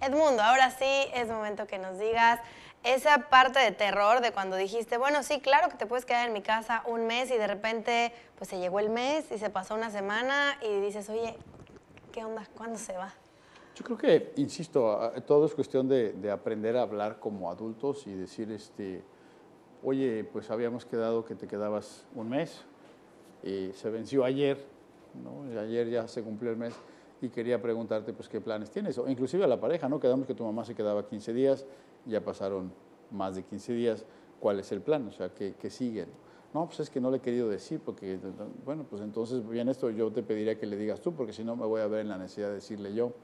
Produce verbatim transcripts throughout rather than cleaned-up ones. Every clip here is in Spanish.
Edmundo, ahora sí es momento que nos digas esa parte de terror de cuando dijiste, bueno, sí, claro que te puedes quedar en mi casa un mes y de repente pues se llegó el mes y se pasó una semana y dices, oye, ¿qué onda? ¿Cuándo se va? Yo creo que, insisto, todo es cuestión de, de aprender a hablar como adultos y decir, este, oye, pues habíamos quedado que te quedabas un mes, y se venció ayer, ¿no? Y ayer ya se cumplió el mes y quería preguntarte, pues, ¿qué planes tienes? O inclusive a la pareja, ¿no? Quedamos que tu mamá se quedaba quince días, ya pasaron más de quince días, ¿cuál es el plan? O sea, ¿qué, qué sigue? No, pues es que no le he querido decir, porque, bueno, pues entonces, bien, esto yo te pediría que le digas tú, porque si no me voy a ver en la necesidad de decirle yo.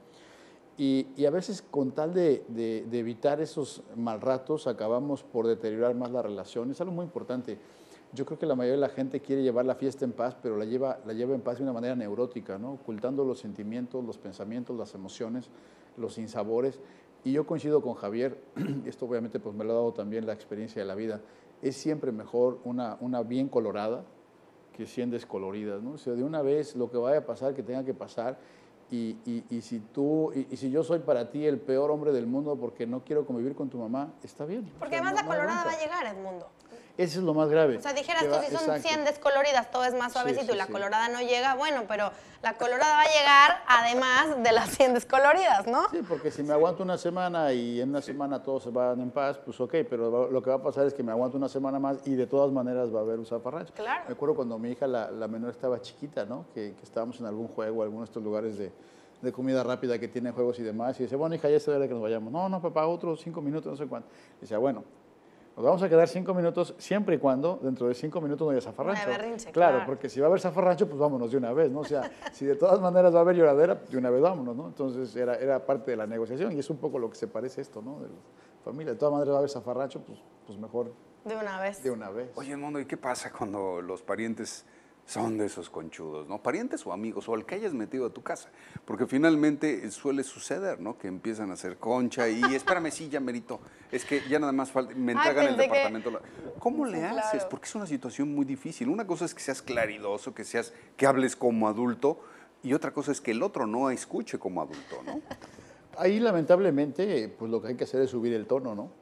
Y, y a veces con tal de, de, de evitar esos mal ratos acabamos por deteriorar más la relación. Es algo muy importante. Yo creo que la mayoría de la gente quiere llevar la fiesta en paz, pero la lleva, la lleva en paz de una manera neurótica, ¿no? Ocultando los sentimientos, los pensamientos, las emociones, los sinsabores. Y yo coincido con Javier, esto obviamente pues me lo ha dado también la experiencia de la vida, es siempre mejor una, una bien colorada que cien descoloridas, ¿no? O sea, de una vez lo que vaya a pasar, que tenga que pasar. Y, y, y, si tú, y, y si yo soy para ti el peor hombre del mundo porque no quiero convivir con tu mamá, está bien. Porque o sea, además no, la no colorada va a llegar, Edmundo. Eso es lo más grave. O sea, dijeras tú, va, si son exacto. cien descoloridas, todo es más suavecito sí, sí, y la sí. colorada no llega, bueno, pero la colorada va a llegar además de las cien descoloridas, ¿no? Sí, porque si me aguanto una semana y en una semana todos se van en paz, pues ok, pero lo que va a pasar es que me aguanto una semana más y de todas maneras va a haber un zafarrancho. Claro. Me acuerdo cuando mi hija, la, la menor, estaba chiquita, ¿no? Que, que estábamos en algún juego, algunos de estos lugares de, de comida rápida que tienen juegos y demás, y dice, bueno, hija, ya es hora de que nos vayamos. No, no, papá, otros cinco minutos, no sé cuánto. Y decía, bueno, nos vamos a quedar cinco minutos siempre y cuando dentro de cinco minutos no haya zafarrancho. No haya berrinche, claro, claro, porque si va a haber zafarrancho, pues vámonos de una vez, ¿no? O sea, si de todas maneras va a haber lloradera, de una vez vámonos, ¿no? Entonces era, era parte de la negociación y es un poco lo que se parece esto, ¿no? De la familia. De todas maneras va a haber zafarrancho, pues, pues mejor. De una vez. De una vez. Oye, Edmundo, ¿y qué pasa cuando los parientes son de esos conchudos, ¿no? Parientes o amigos, o al que hayas metido a tu casa. Porque finalmente suele suceder, ¿no? Que empiezan a hacer concha y espérame, sí, ya merito. Es que ya nada más falta, me entregan Ay, el departamento. que... ¿Cómo sí, le claro. haces? Porque es una situación muy difícil. Una cosa es que seas claridoso, que seas, que hables como adulto, y otra cosa es que el otro no escuche como adulto, ¿no? Ahí, lamentablemente, pues lo que hay que hacer es subir el tono, ¿no?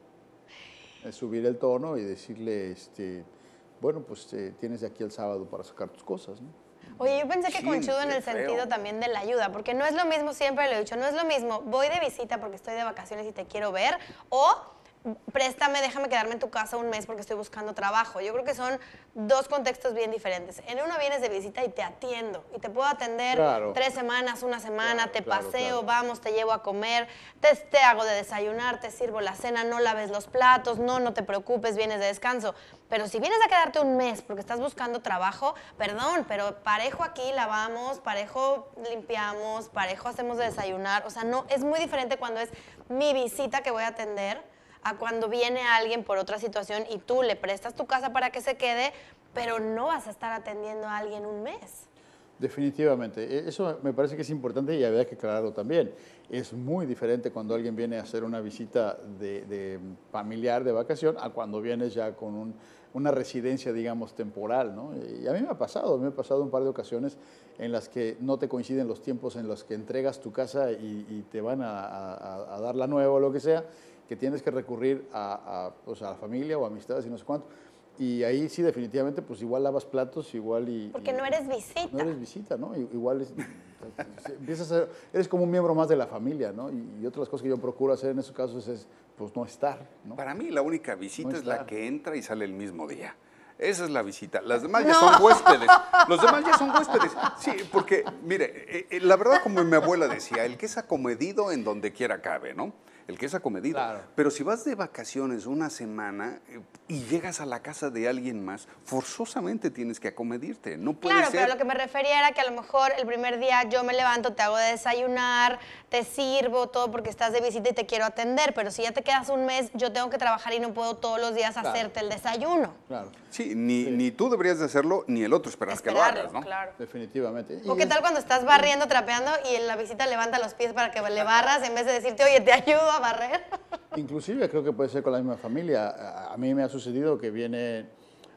Es subir el tono y decirle, este... bueno, pues eh, tienes de aquí el sábado para sacar tus cosas, ¿no? Oye, yo pensé que Sí, conchudo en qué el feo. sentido también de la ayuda, porque no es lo mismo, siempre lo he dicho, no es lo mismo, voy de visita porque estoy de vacaciones y te quiero ver, o préstame, déjame quedarme en tu casa un mes porque estoy buscando trabajo. Yo creo que son dos contextos bien diferentes. En uno vienes de visita y te atiendo, y te puedo atender Claro. tres semanas, una semana, Claro, te claro, paseo, claro. vamos, te llevo a comer, te, te hago de desayunar, te sirvo la cena, no laves los platos, no, no te preocupes, vienes de descanso. Pero si vienes a quedarte un mes porque estás buscando trabajo, perdón, pero parejo aquí lavamos, parejo limpiamos, parejo hacemos de desayunar. O sea, no, es muy diferente cuando es mi visita que voy a atender a cuando viene alguien por otra situación y tú le prestas tu casa para que se quede, pero no vas a estar atendiendo a alguien un mes. Definitivamente. E- Eso me parece que es importante y había que aclararlo también. Es muy diferente cuando alguien viene a hacer una visita de, de familiar de vacación a cuando vienes ya con un, una residencia, digamos, temporal, ¿no? Y a mí me ha pasado, me ha pasado un par de ocasiones en las que no te coinciden los tiempos en los que entregas tu casa y, y te van a, a, a dar la nueva o lo que sea, que tienes que recurrir a, a, pues a la familia o amistades y no sé cuánto. Y ahí sí, definitivamente, pues igual lavas platos, igual y... Porque y no eres visita. No eres visita, ¿no? I- Igual es, empiezas a ser, eres como un miembro más de la familia, ¿no? Y, y otras cosas que yo procuro hacer en esos casos es, pues, no estar, ¿no? Para mí la única visita No es la estar. que entra y sale el mismo día. Esa es la visita. Las demás ya son huéspedes. Los demás ya son huéspedes. Sí, porque, mire, eh, eh, la verdad, como mi abuela decía, el que es acomedido en donde quiera cabe, ¿no? El que es acomedido. Claro. Pero si vas de vacaciones una semana eh, y llegas a la casa de alguien más, forzosamente tienes que acomedirte. No puede Claro, ser. pero lo que me refería era que a lo mejor el primer día yo me levanto, te hago de desayunar, te sirvo, todo porque estás de visita y te quiero atender, pero si ya te quedas un mes, yo tengo que trabajar y no puedo todos los días Claro. hacerte el desayuno. Claro, Sí, ni, Sí. ni tú deberías de hacerlo, ni el otro esperar que lo Esperarlo, hagas, ¿no? claro. definitivamente. Y ¿O qué es- tal cuando estás barriendo, trapeando y en la visita levanta los pies para que le barras en vez de decirte, oye, te ayudo a barrer? Inclusive creo que puede ser con la misma familia. A, a mí me ha sucedido que viene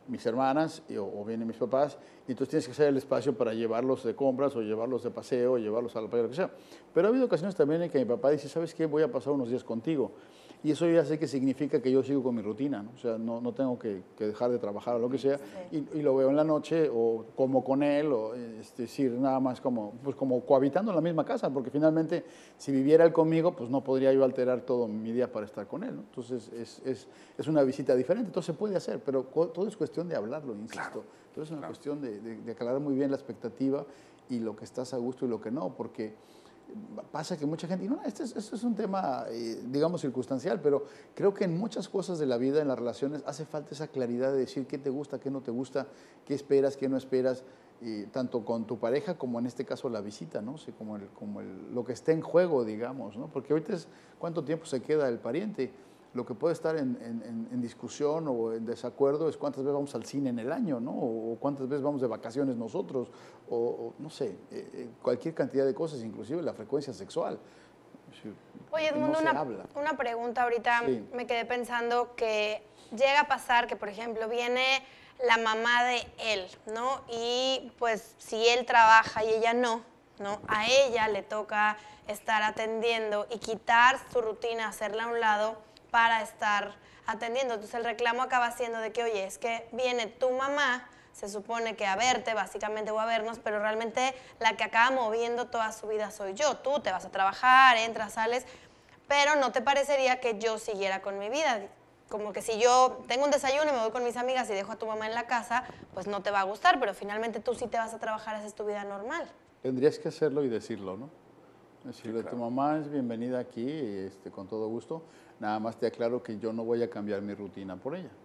mis hermanas y, o, o vienen mis papás, y entonces tienes que hacer el espacio para llevarlos de compras o llevarlos de paseo, o llevarlos a la playa, lo que sea. Pero ha habido ocasiones también en que mi papá dice, ¿sabes qué? Voy a pasar unos días contigo. Y eso ya sé que significa que yo sigo con mi rutina, ¿no? O sea, no, no tengo que, que dejar de trabajar o lo que sea, sí. y, y lo veo en la noche o como con él, o es decir, nada más como, pues como cohabitando en la misma casa, porque finalmente si viviera él conmigo, pues no podría yo alterar todo mi día para estar con él, ¿no? Entonces es, es, es una visita diferente, entonces se puede hacer, pero todo es cuestión de hablarlo, insisto. Claro. Entonces es una claro. cuestión de, de, de aclarar muy bien la expectativa y lo que estás a gusto y lo que no, porque pasa que mucha gente, y no, este es, este es un tema, eh, digamos, circunstancial, pero creo que en muchas cosas de la vida, en las relaciones, hace falta esa claridad de decir qué te gusta, qué no te gusta, qué esperas, qué no esperas, eh, tanto con tu pareja como en este caso la visita, ¿no? O sea, como, el, como el, lo que está en juego, digamos, ¿no? Porque ahorita es cuánto tiempo se queda el pariente. Lo que puede estar en, en, en discusión o en desacuerdo es cuántas veces vamos al cine en el año, ¿no? O cuántas veces vamos de vacaciones nosotros, o, o no sé, eh, cualquier cantidad de cosas, inclusive la frecuencia sexual. Oye, Edmundo, no una, una pregunta ahorita, sí. me quedé pensando que llega a pasar que, por ejemplo, viene la mamá de él, ¿no? Y pues si él trabaja y ella no, ¿no? A ella le toca estar atendiendo y quitar su rutina, hacerla a un lado, para estar atendiendo. Entonces el reclamo acaba siendo de que, oye, es que viene tu mamá, se supone que a verte, básicamente, o a vernos, pero realmente la que acaba moviendo toda su vida soy yo. Tú te vas a trabajar, entras, sales, pero no te parecería que yo siguiera con mi vida. Como que si yo tengo un desayuno y me voy con mis amigas y dejo a tu mamá en la casa, pues no te va a gustar, pero finalmente tú sí te vas a trabajar, haces tu vida normal. Tendrías que hacerlo y decirlo, ¿no? Decirle, sí, claro. Tu mamá es bienvenida aquí, este, con todo gusto. Nada más te aclaro que yo no voy a cambiar mi rutina por ella.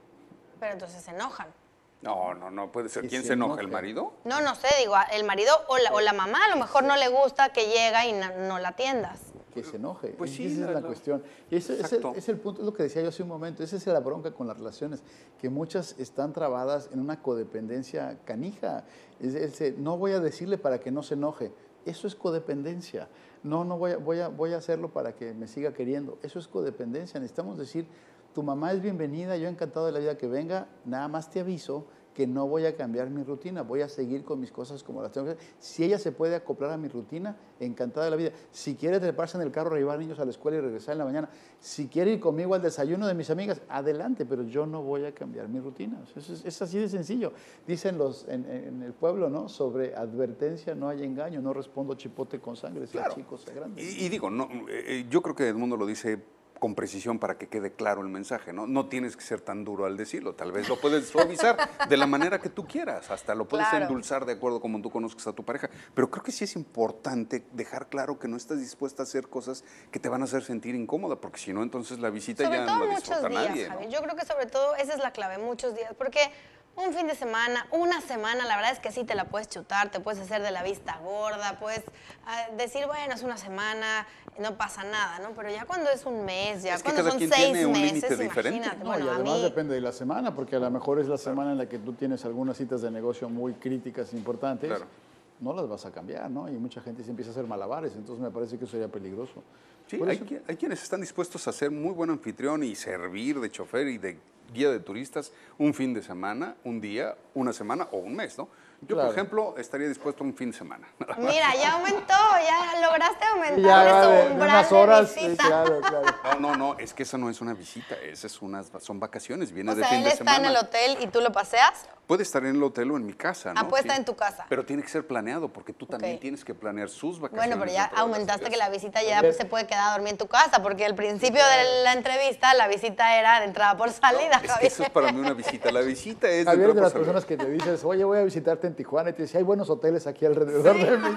Pero entonces se enojan. No, no, no puede ser. ¿Quién se enoja? ¿El marido? No, no sé, digo, el marido o la, o la mamá a lo mejor no le gusta que llega y no, no la atiendas. Que se enoje. Pues sí, esa es la, la cuestión. Y ese es el, es el punto, es lo que decía yo hace un momento, esa es la bronca con las relaciones, que muchas están trabadas en una codependencia canija. Es, es, no voy a decirle para que no se enoje. Eso es codependencia. No, no voy a, voy, a, voy a hacerlo para que me siga queriendo. Eso es codependencia. Necesitamos decir, tu mamá es bienvenida, yo encantado de la vida que venga, nada más te aviso que no voy a cambiar mi rutina, voy a seguir con mis cosas como las tengo que hacer. Si ella se puede acoplar a mi rutina, encantada de la vida. Si quiere treparse en el carro, llevar niños a la escuela y regresar en la mañana, si quiere ir conmigo al desayuno de mis amigas, adelante, pero yo no voy a cambiar mi rutina. Eso es, es así de sencillo. Dicen los en, en el pueblo, ¿no? Sobre advertencia no hay engaño, no respondo chipote con sangre, sea claro. Chico, sea grande. Y, y digo, no, eh, yo creo que Edmundo lo dice con precisión para que quede claro el mensaje, ¿no? No tienes que ser tan duro al decirlo, tal vez lo puedes suavizar de la manera que tú quieras, hasta lo puedes claro. endulzar de acuerdo como tú conozcas a tu pareja, pero creo que sí es importante dejar claro que no estás dispuesta a hacer cosas que te van a hacer sentir incómoda, porque si no, entonces la visita sobre ya todo no la muchos disfruta días, nadie, Javi. ¿no? Yo creo que sobre todo esa es la clave, muchos días, porque un fin de semana, una semana, la verdad es que sí te la puedes chutar, te puedes hacer de la vista gorda, puedes uh, decir, bueno, es una semana, no pasa nada, ¿no? Pero ya cuando es un mes, ya es que cuando cada son quien seis tiene un meses, diferente. imagínate. No, bueno, y además a mí... depende de la semana, porque a lo mejor es la semana en la que tú tienes algunas citas de negocio muy críticas, importantes, claro. no las vas a cambiar, ¿no? Y mucha gente se empieza a hacer malabares, entonces me parece que eso sería peligroso. Sí, hay, eso... hay quienes están dispuestos a ser muy buen anfitrión y servir de chofer y de guía de turistas un fin de semana, un día, una semana o un mes, ¿no? Yo, claro. por ejemplo, estaría dispuesto a un fin de semana. Mira, ya aumentó, ya lograste aumentar ya, su vale, umbral unas horas, de visita. Sí, claro, claro. No, no, no, es que esa no es una visita, esas es unas, son vacaciones, viene o de sea, fin de semana. ¿él está en el hotel y tú lo paseas? Puede estar en el hotel o en mi casa, ¿no? Ah, puede sí. estar en tu casa. Pero tiene que ser planeado, porque tú también okay. tienes que planear sus vacaciones. Bueno, pero ya aumentaste que la visita ya pues, se puede quedar a dormir en tu casa, porque al principio de la entrevista la visita era de entrada por salida, no, Javier. Es que eso es para mí una visita. La visita es Javier, de, de las personas que te dices, oye, voy a visitarte en Tijuana, y te dice, hay buenos hoteles aquí alrededor sí. de mi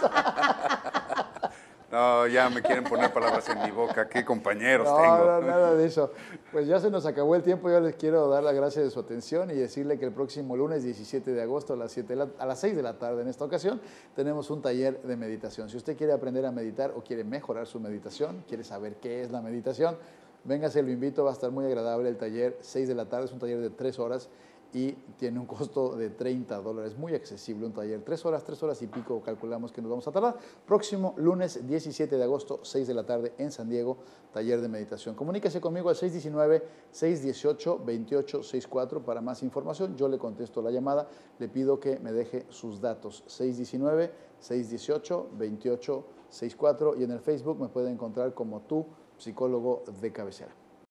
casa. No, ya me quieren poner palabras en mi boca. ¿Qué compañeros no, tengo? No, nada de eso. Pues ya se nos acabó el tiempo. Yo les quiero dar las gracias de su atención y decirle que el próximo lunes diecisiete de agosto a las, siete, a las seis de la tarde en esta ocasión tenemos un taller de meditación. Si usted quiere aprender a meditar o quiere mejorar su meditación, quiere saber qué es la meditación, véngase, lo invito. Va a estar muy agradable el taller. seis de la tarde, es un taller de tres horas. y tiene un costo de treinta dólares, muy accesible, un taller, tres horas, tres horas y pico calculamos que nos vamos a tardar. Próximo lunes diecisiete de agosto, seis de la tarde en San Diego, taller de meditación. Comuníquese conmigo al seis uno nueve, seis uno ocho, dos ocho seis cuatro para más información. Yo le contesto la llamada, le pido que me deje sus datos, seis uno nueve, seis uno ocho, dos ocho seis cuatro, y en el Facebook me puede encontrar como tu psicólogo de cabecera.